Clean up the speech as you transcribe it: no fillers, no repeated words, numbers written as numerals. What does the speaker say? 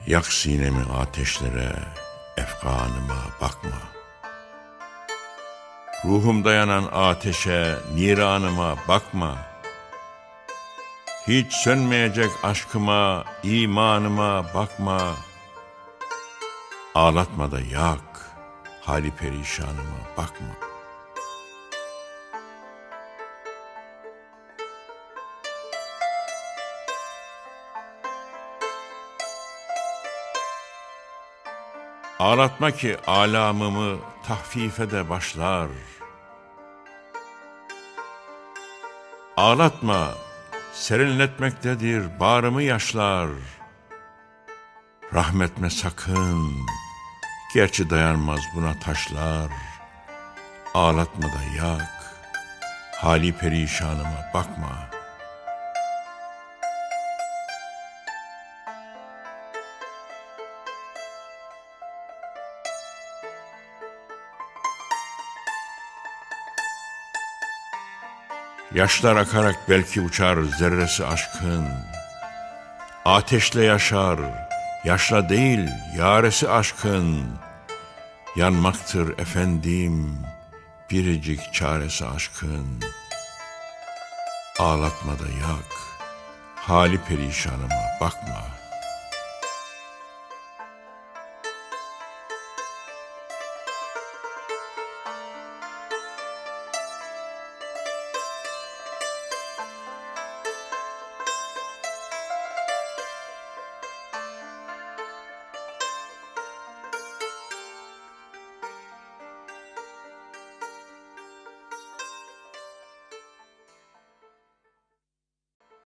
Yak sinemi ateşlere, efkanıma bakma. Ruhumda yanan ateşe, niranıma bakma. Hiç sönmeyecek aşkıma, imanıma bakma. Ağlatma da yak, hali perişanıma bakma. Ağlatma ki alamımı tahfife de başlar. Ağlatma, serinletmektedir bağrımı yaşlar. Rahmetme sakın, gerçi dayanmaz buna taşlar. Ağlatma da yak, hali perişanıma bakma. Yaşlar akarak belki uçar zerresi aşkın. Ateşle yaşar, yaşla değil yaresi aşkın. Yanmaktır efendim, biricik çaresi aşkın. Ağlatma da yak, hali perişanıma bakma.